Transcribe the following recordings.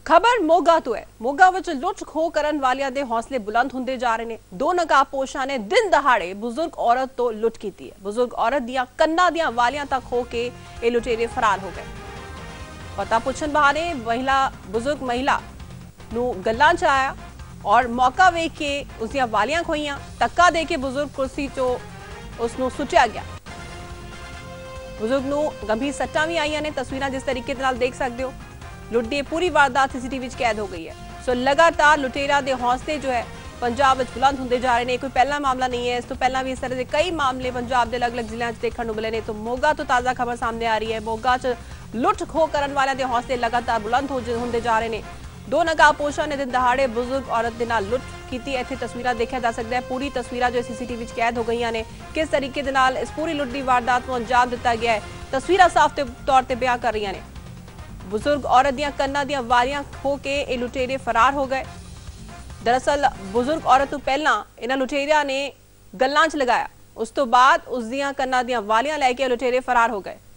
खबर मोगा तो है। मोगा विच लुट खो करन वालियां दे हौसले बुलंद हुंदे जा रहे ने। दो नकाबपोशां ने दिन दहाड़े बुजुर्ग औरत तो लुट की है। बुजुर्ग औरत दियां कन्ना दियां वालियां तक खो के ये लुटेरे फरार हो गए। पता पुछन बहाने बुजुर्ग महिला नू गल्लां च आया और मौका वेख के उसदियां वालियां खोईयां। धक्का दे के बुजुर्ग कुर्सी चो उसनू सुटिया गया। बुजुर्ग नू गंभीर सट्टां भी आईयां ने। तस्वीरां जिस तरीके दे नाल देख सकते हो, लुट दी पूरी वारदात सीसीटीवी कैद हो गई है। सो लगातार लुटेरा दे हौसले जो है पंजाब विच बुलंद होंदे जा रहे हैं। कोई पहला मामला नहीं है, इस तो पहला भी इस तरह के कई मामले पंजाब के अलग अलग जिलों में देखने को मिले ने। तो मोगा तो ताज़ा खबर सामने आ रही है। मोगा च लुट खो करन वालियां दे हौसले लगातार बुलंद होंदे जा रहे हैं। दो नकाबपोशां ने दिन दहाड़े बुजुर्ग औरत दे नाल लुट की। इत्थे तस्वीरां देखा जा सकता है। पूरी तस्वीरां जो सीसीटीवी कैद हो गई ने। किस तरीके दे नाल इस पूरी लुट की वारदात को अंजाम दिता गया है, तस्वीरां साफ तौर पर बयां कर रही ने। बुजुर्ग औरत दियां कन्ना दियां वालियां खो के ये लुटेरे फरार हो गए। दरअसल बुजुर्ग औरत तो पहला इन्हां लुटेरियां ने गल्लां च लगाया, उस तो बाद उस दियां कन्ना दियां वालियां लैके लुटेरे फरार हो गए।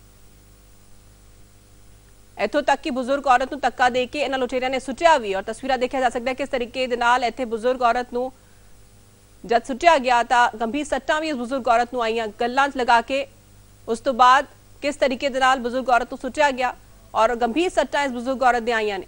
इत्थों तक कि बुजुर्ग औरत नूं धक्का दे के इन्हां लुटेरियां ने सुटिया भी। और तस्वीरां देखा जा सकता है किस तरीके दे नाल इत्थे बुजुर्ग औरत नूं जद सुटिया गया तां गंभीर सट्टां भी उस बुजुर्ग औरत नूं आईयां गल्लां च लगा के। उस तो बाद किस तरीके दे नाल बुजुर्ग औरत नूं सुटिया गया और गंभीर सट्टां इस बुजुर्ग औरत दी आईयां ने।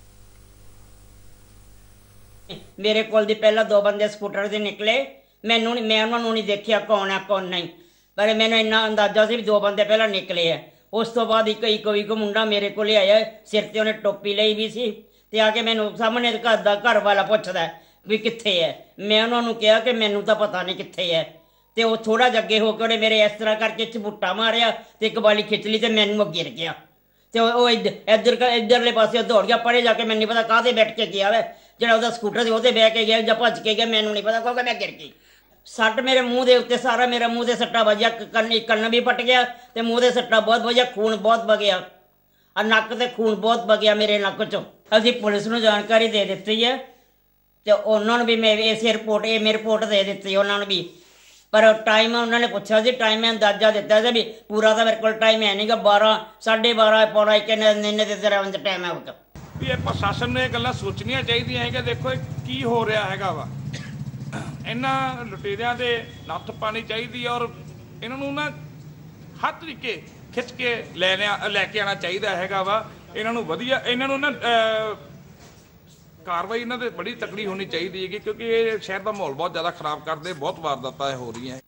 मेरे कोल दी पहला दो बंदे स्कूटर से निकले। मैं उन्होंने नहीं देखिया कौन है कौन नहीं, पर मैंने इन्ना अंदाजा से भी दो बंदे पहला निकले है। उस तो बाद एक मुंडा मेरे को आया, सिर ते उन्हें टोपी ली भी सी ते आके मैनू सामने घर वाला पुछदा भी कित्थे है। मैं उन्होंने कहा कि मैनू तो पता नहीं कित्थे है। ते वो थोड़ा जिहा अगे होकर उन्हें मेरे इस तरह करके झबुट्टा मारिया ते एक बाली खिंच ली ते मैनू गिर गया। तो वो इधरले पासे दौड़ गया। परे जाके मैनू नहीं पता काहदे बैठ के गया है, जो स्कूटर से वो बह के गया या भज के गया, मैनू नहीं पता क्योंकि मैं गिर गई। सट मेरे मूँह के उत्ते सारा मेरा मूँह से सट्टा वजया, कन्न भी पट गया तो मूँह से सट्टा बहुत वजया, खून बहुत बगया और नक से खून बहुत बगया मेरे नक चो। अभी पुलिस को जानकारी दे दी है तो उन्होंने भी मेरी इस रिपोर्ट मेरी रिपोर्ट दे दी उन्होंने भी। पर टाइम उन्होंने पूछा सी, टाइम मैं अंदाजा दिता है भी पूरा तो मेरे को टाइम है नहीं गा। 12 साढ़े 12 पौना एक इन्ने टाइम है उस भी ये प्रशासन ने गल्लां सोचनियां चाहिए है कि देखो की हो रहा हैगा वा। इन्हां लुटेरियां दे नੱਥ पानी चाहिए और इन्हों ना हर तरीके खिंच के लैके आना चाहिए हैगा वा। इन्हों वधिया इन्हों ना कार्रवाई इन्हों बड़ी तकड़ी होनी चाहिए है, क्योंकि ये शहर का माहौल बहुत ज़्यादा खराब करते, बहुत वारदातां हो रही हैं।